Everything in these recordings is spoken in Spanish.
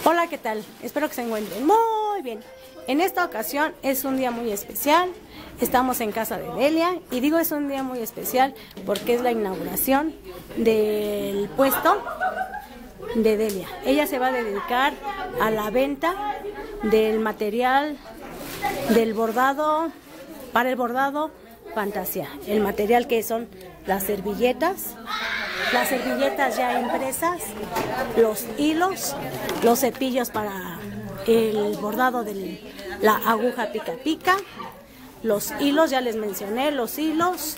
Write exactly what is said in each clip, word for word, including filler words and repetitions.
Hola, ¿qué tal? Espero que se encuentren muy bien. En esta ocasión es un día muy especial. Estamos en casa de Delia y digo es un día muy especial porque es la inauguración del puesto de Delia. Ella se va a dedicar a la venta del material del bordado, para el bordado fantasía. El material que son las servilletas, las servilletas ya impresas, los hilos, los cepillos para el bordado de la aguja pica pica, los hilos, ya les mencioné, los hilos,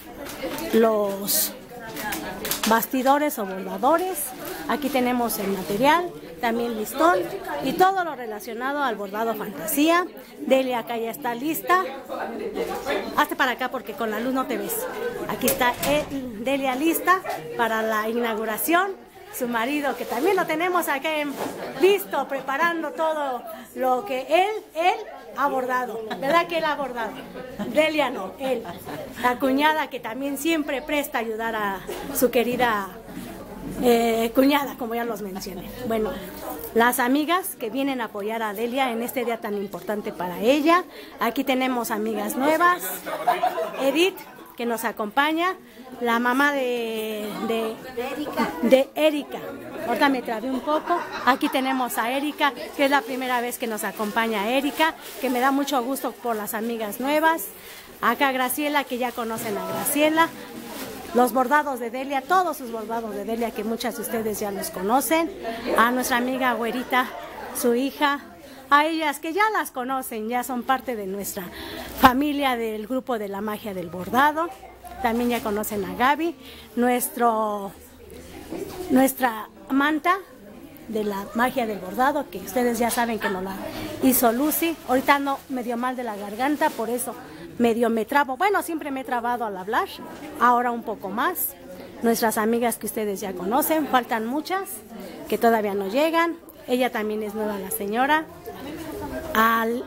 los bastidores o bordadores. Aquí tenemos el material, también listón y todo lo relacionado al bordado fantasía. Delia acá ya está lista. Hazte para acá porque con la luz no te ves. Aquí está Delia lista para la inauguración. Su marido, que también lo tenemos acá en, listo, preparando todo lo que él, él ha bordado. ¿Verdad que él ha bordado? Delia no, él. La cuñada que también siempre presta a ayudar a su querida eh, cuñada, como ya los mencioné. Bueno, las amigas que vienen a apoyar a Delia en este día tan importante para ella. Aquí tenemos amigas nuevas. Edith, que nos acompaña, la mamá de, de, de Erika. De Erika. Ahorita me trabé un poco. Aquí tenemos a Erika, que es la primera vez que nos acompaña Erika, que me da mucho gusto por las amigas nuevas. Acá Graciela, que ya conocen a Graciela. Los bordados de Delia, todos sus bordados de Delia, que muchas de ustedes ya los conocen. A nuestra amiga Güerita, su hija. A ellas que ya las conocen, ya son parte de nuestra familia del grupo de la magia del bordado. También ya conocen a Gaby, nuestro, nuestra manta de la magia del bordado, que ustedes ya saben que nos la hizo Lucy. Ahorita ando medio mal de la garganta, por eso medio me trabo. Bueno, siempre me he trabado al hablar, ahora un poco más. Nuestras amigas que ustedes ya conocen, faltan muchas que todavía no llegan. Ella también es nueva, la señora. Al...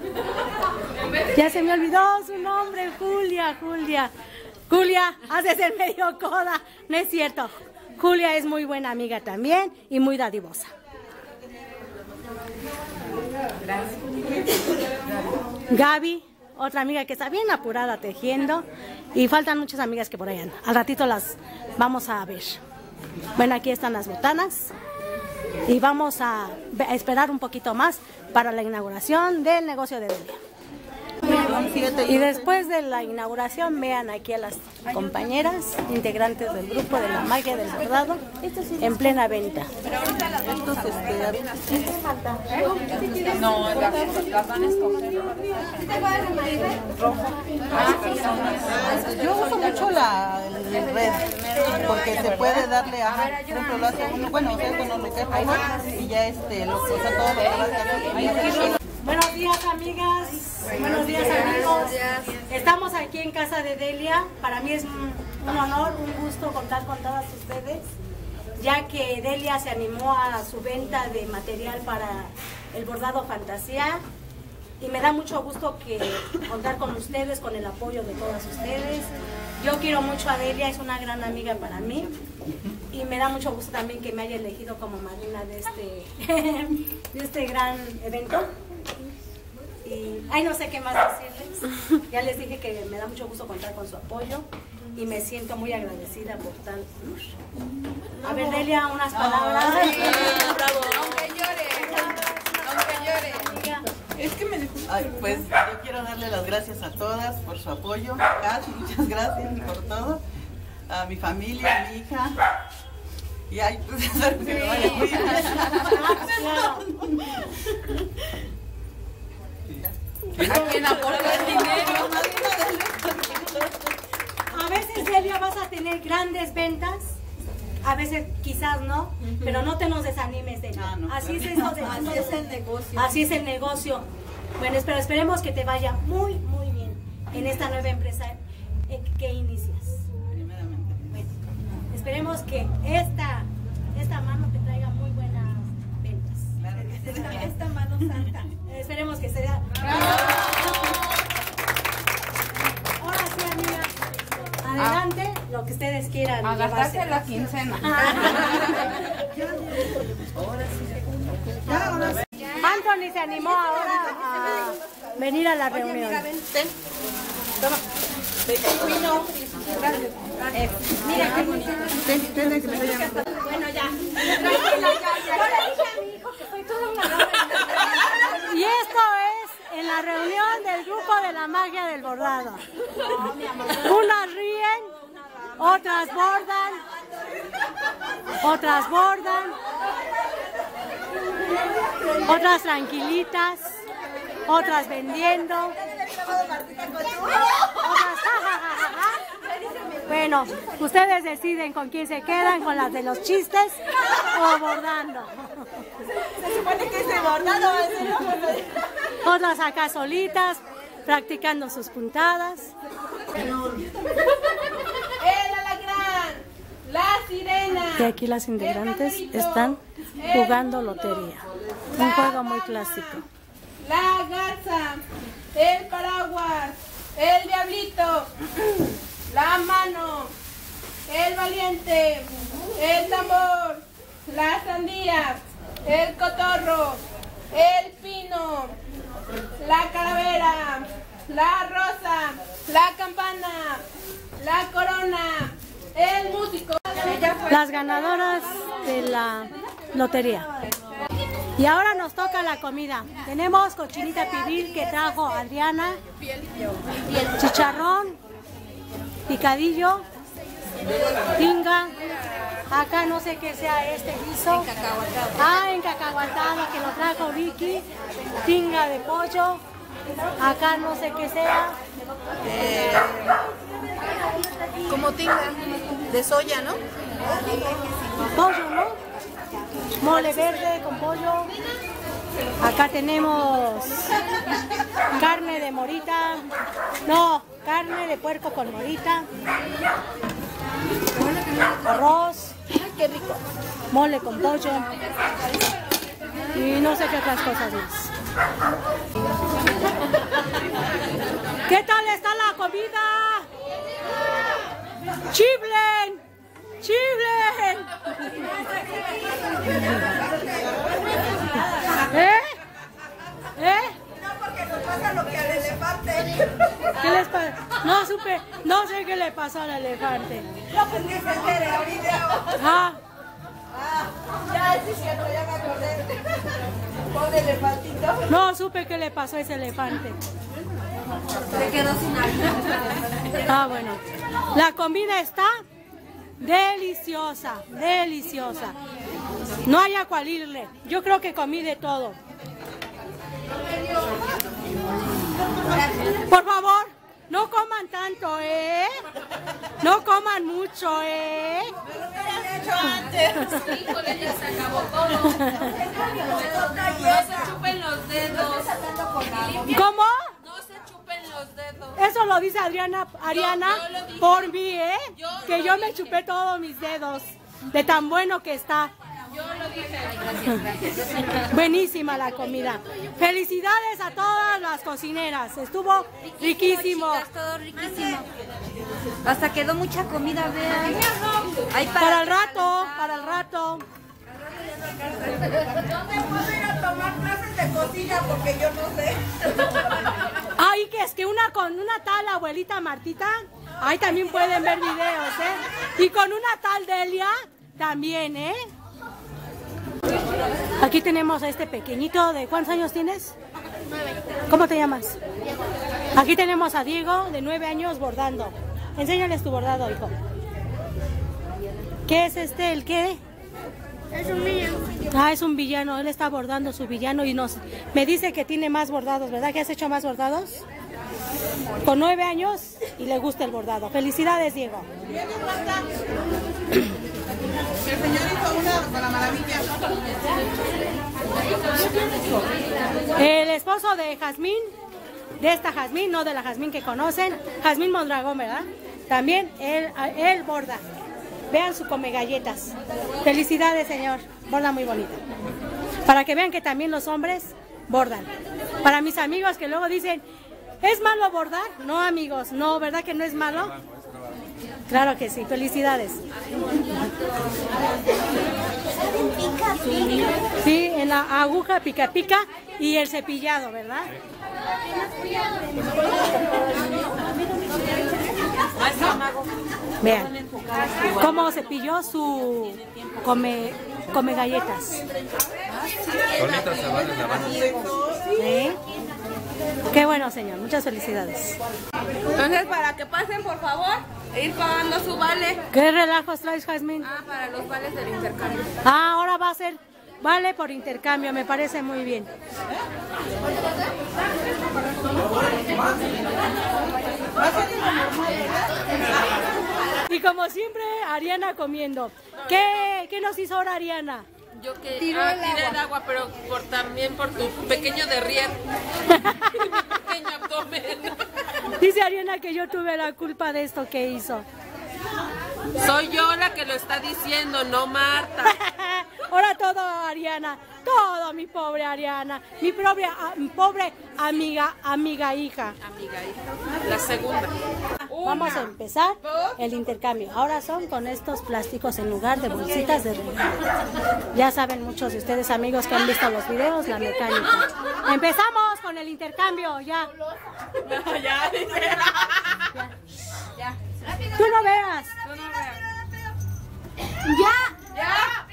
Ya se me olvidó su nombre, Julia, Julia. Julia, haces el medio coda. No es cierto. Julia es muy buena amiga también y muy dadivosa. Gaby, otra amiga que está bien apurada tejiendo. Y faltan muchas amigas que por ahí andan. Al ratito las vamos a ver. Bueno, aquí están las botanas. Y vamos a esperar un poquito más para la inauguración del negocio de Delia. Y después de la inauguración, vean aquí a las compañeras integrantes del grupo de la magia del bordado en plena venta. Estos, este, no, las van a escoger. Yo uso mucho la el red porque se puede darle a, por ejemplo, lo hace uno, bueno, esto no lo quepa y ya este lo usa todo lo demás. Buenos días, amigas. Buenos días, amigos. Estamos aquí en casa de Delia. Para mí es un, un honor, un gusto contar con todas ustedes, ya que Delia se animó a su venta de material para el bordado fantasía. Y me da mucho gusto que contar con ustedes, con el apoyo de todas ustedes. Yo quiero mucho a Delia, es una gran amiga para mí. Y me da mucho gusto también que me haya elegido como madrina de este, de este gran evento. Y ay, no sé qué más decirles. Ya les dije que me da mucho gusto contar con su apoyo y me siento muy agradecida por tal. A ver, Delia, unas palabras. Ay, bravo. Aunque llore, aunque llore. Es que me dejó. Ay, pues yo quiero darle las gracias a todas por su apoyo. Kat, muchas gracias por todo. A mi familia, a mi hija. Y ay, pues espero que me vaya muy bien. ¿A quién aporta el dinero? A veces, Delia, vas a tener grandes ventas, a veces quizás no, pero no te nos desanimes, Delia. Ah, no, así, claro. es eso de, Así es el negocio. Así es el negocio. Bueno, pero esperemos que te vaya muy, muy bien en esta nueva empresa que inicias. Primeramente. Bueno, esperemos que esta, esta mano te traiga muy buenas ventas. Claro que sí. Esta, esta mano santa. Esperemos que sea. Ahora sí, amigas. Adelante, lo que ustedes quieran. A gastarse llevarse. la quincena. Ahora sí. Ya, ahora poco ni se animó ahora a venir a la reunión. Toma. Mira qué bonito. Bueno, ya. Y esto es en la reunión del grupo de la magia del bordado. Unas ríen, otras bordan, otras bordan, otras tranquilitas, otras vendiendo, otras jajajaja. Bueno, ustedes deciden con quién se quedan, con las de los chistes o bordando. Se supone que es de bordado, Otras acá solitas, practicando sus puntadas. El alacrán, la sirena. Y aquí las integrantes están jugando lotería. Un juego muy clásico. La garza, el paraguas, el diablito, la mano, el valiente, el tambor, la sandía, el cotorro, el pino, la calavera, la rosa, la campana, la corona, el músico. Las ganadoras de la lotería. Y ahora nos toca la comida. Tenemos cochinita pibil que trajo Adriana, chicharrón, picadillo, tinga. Acá no sé qué sea este guiso. Ah, encacahuatado que lo trajo Vicky. Tinga de pollo. Acá no sé qué sea. Eh, como tinga de soya, ¿no? Pollo, ¿no? Mole verde con pollo. Acá tenemos carne de morita. No, carne de puerco con morita. Arroz. Ay, qué rico. Mole con pollo. Y no sé qué otras cosas más. ¿Qué tal está la comida? ¡Chiflen! ¡Chiflen! ¿Eh? ¿Eh? No, porque nos pasa lo que al elefante. ¿Qué les pasa? No supe, no sé qué le pasó al elefante. No, pues que se entere ahorita. Ah, Ah, ya es cierto, ya me acordé. Pobre elefantito. no supe qué le pasó a ese elefante. Se quedó sin agua. Ah, bueno. La comida está deliciosa, deliciosa. No hay a cuál irle. Yo creo que comí de todo. Por favor, no coman tanto, ¿eh? No coman mucho, ¿eh? Híjole, ya se acabó todo. No se chupen los dedos. ¿Cómo? No se chupen los dedos. Eso lo dice Adriana, Ariana Yo- yo lo dije. por mí, ¿eh? Yo Que lo yo me dije. chupé todos mis dedos de tan bueno que está. Yo lo dije. Buenísima la comida. Felicidades a todas las cocineras. Estuvo riquísimo. Chicas, todo riquísimo. Hasta quedó mucha comida, vean. Hay Para el rato, para el rato. Yo me puedo ir a tomar clases de cocina porque yo no sé. Ay, que es que una con una tal abuelita Martita, ahí también pueden ver videos, ¿eh? Y con una tal Delia, también, ¿eh? Aquí tenemos a este pequeñito de ¿cuántos años tienes? ¿Cómo te llamas? Aquí tenemos a Diego de nueve años bordando. Enséñales tu bordado, hijo. ¿Qué es este? ¿El qué? Es un villano. Ah, es un villano. Él está bordando su villano y nos me dice que tiene más bordados, ¿verdad? ¿Que has hecho más bordados? Con nueve años y le gusta el bordado. Felicidades, Diego. El señor hizo una con la maravilla. El esposo de Jazmín, de esta Jazmín, no de la Jazmín que conocen, Jazmín Mondragón, ¿verdad? También él, él borda. Vean su come galletas. Felicidades, señor. Borda muy bonita. Para que vean que también los hombres bordan. Para mis amigos que luego dicen, ¿es malo bordar? No, amigos, no, ¿verdad que no es malo? Claro que sí, felicidades. Sí, en la aguja pica pica y el cepillado, ¿verdad? Vean cómo cepilló su come, come galletas. Bonitas se van lavando. ¿Sí? Qué bueno, señor. Muchas felicidades. Entonces, para que pasen, por favor, ir pagando su vale. ¿Qué relajos traes, Jazmín? Ah, para los vales del intercambio. Ah, ahora va a ser vale por intercambio. Me parece muy bien. Y como siempre, Ariana comiendo. ¿Qué, qué nos hizo ahora Ariana? Yo que tiré ah, el agua, pero por, también por tu pequeño derrier. Pequeño abdomen. Dice Ariana que yo tuve la culpa de esto que hizo. Soy yo la que lo está diciendo, no Marta. Ahora todo Ariana, todo mi pobre Ariana, mi pobre, mi pobre amiga, amiga hija. Amiga hija. La segunda. Vamos a empezar el intercambio. Ahora son con estos plásticos en lugar de bolsitas de regalo. Ya saben muchos de ustedes, amigos, que han visto los videos, la mecánica. Empezamos con el intercambio, ya. Ya, ya. Ya. Tú no veas. Tú no veas. Ya. Ya.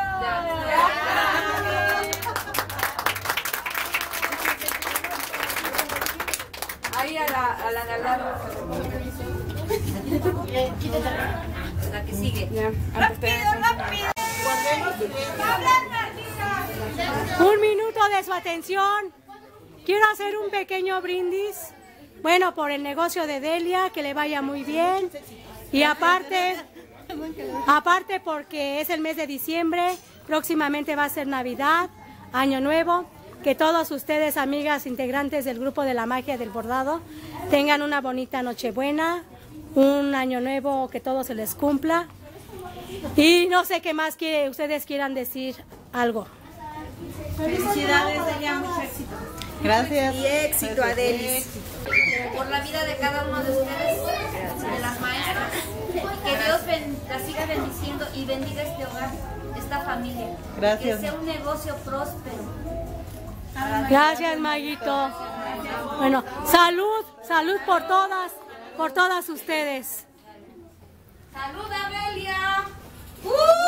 Ahí a la a la de al lado. La que sigue. Ya. Un minuto de su atención. Quiero hacer un pequeño brindis. Bueno, por el negocio de Delia, que le vaya muy bien. Y aparte, aparte porque es el mes de diciembre, próximamente va a ser Navidad, Año Nuevo. Que todos ustedes, amigas integrantes del grupo de la magia del bordado, tengan una bonita Nochebuena, un Año Nuevo, que todo se les cumpla. Y no sé qué más que ustedes quieran decir algo. Felicidades, Delia, mucho éxito. Gracias. Y éxito, Adelis. Por la vida de cada uno de ustedes, de las maestras. Y que Dios ben, la siga bendiciendo y bendiga este hogar, esta familia. Gracias. Que sea un negocio próspero. Gracias, Maguito. Bueno, salud, salud por todas, por todas ustedes. ¡Salud, Amelia! ¡Uh!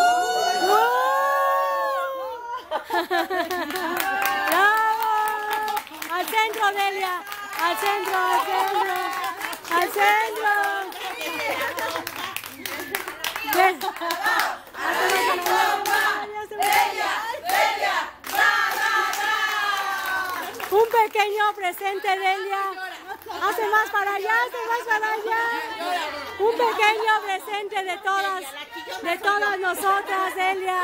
¡Bravo! Al centro, Delia. Al centro, al centro. Al centro. Ven. Un pequeño presente, Delia. Hace más para allá, hace más para allá. Un pequeño presente de todas, de todas nosotras, Delia.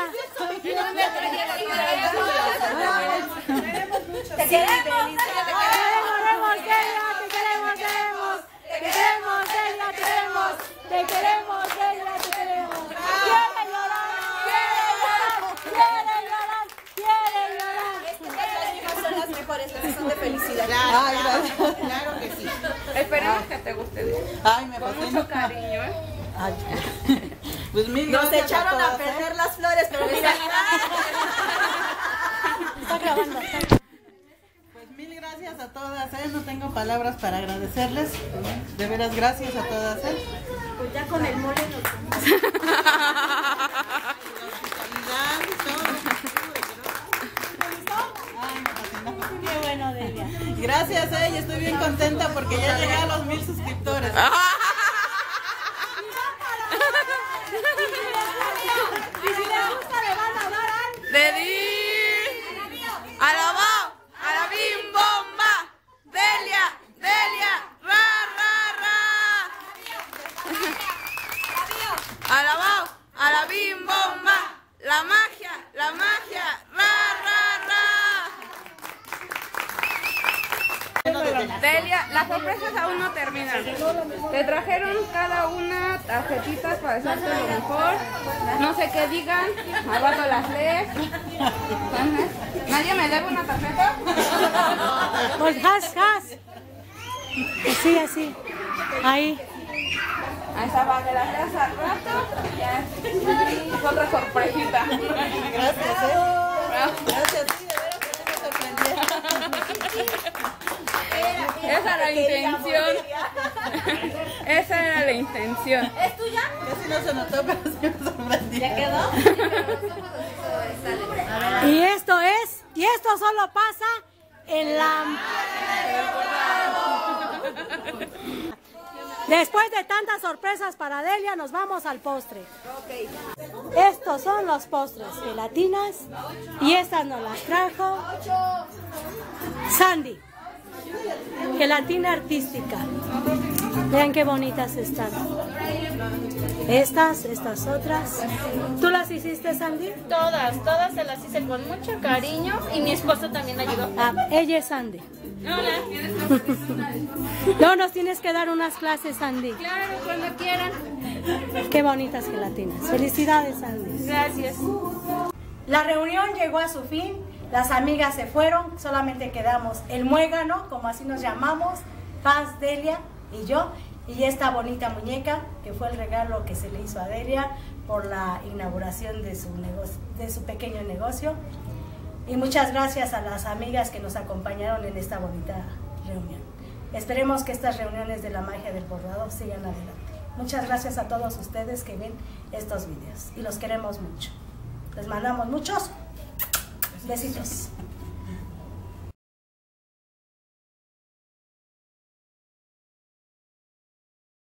¡Te queremos! Te queremos, Delia, te queremos, queremos. Te queremos, Delia, te queremos. Te queremos, Delia, te queremos. Quiere llorar, quiere llorar, quiere llorar, quiere llorar. Son las mejores, las son de felicidad. Ay, gracias. Claro que sí. Esperemos que te guste. Ay, me Con fascina. mucho cariño, ¿eh? Ay. Pues mil Nos gracias echaron a todas, ¿eh? perder las flores, pero mira. Está grabando. Pues mil gracias a todas, ¿eh? No tengo palabras para agradecerles. De veras, gracias a todas, ¿eh? Pues ya con el mole nos... Qué bueno, Delia. Gracias, ¿eh? Y estoy bien contenta porque ya llegué a los mil suscriptores. Y si les gusta, le van a dar al... ¡Dedi! ¡A la bo! ¡A la bim bomba! ¡Delia! ¡Delia! ¡Ra, ra, ra! ¡A la bo! ¡A la bim bomba! ¡La magia! ¡La magia! ¡Ra, ra, ra! Delia, las sorpresas aún no terminan. Te trajeron cada una tarjetitas para desearte lo mejor. No sé qué digan, al rato las lees. ¿Nadie me debe una tarjeta? Pues has, has. Así, así. Ahí. Ahí está, para que las veas al rato. Ya es otra sorpresita. Gracias, ¿eh? Gracias, sí, de veras que me sorprendieron. Esa era la intención. Esa era la intención. ¿Es tuya? Casi no se notó, pero sí me sorprendió. ¿Ya quedó? Y esto es, y esto solo pasa en la... Después de tantas sorpresas para Delia, nos vamos al postre. Estos son los postres, gelatinas, y estas nos las trajo Sandy. Gelatina artística. Vean qué bonitas están. Estas, estas otras. ¿Tú las hiciste, Sandy? Todas, todas se las hice con mucho cariño y mi esposo también ayudó. Ah, ella es Sandy. Hola. No, nos tienes que dar unas clases, Sandy. Claro, cuando quieran. Qué bonitas gelatinas. Felicidades, Sandy. Gracias. La reunión llegó a su fin. Las amigas se fueron. Solamente quedamos el muégano, como así nos llamamos, Paz, Delia y yo. Y esta bonita muñeca, que fue el regalo que se le hizo a Delia por la inauguración de su negocio, de su pequeño negocio. Y muchas gracias a las amigas que nos acompañaron en esta bonita reunión. Esperemos que estas reuniones de la magia del bordado sigan adelante. Muchas gracias a todos ustedes que ven estos videos y los queremos mucho. Les mandamos muchos besitos.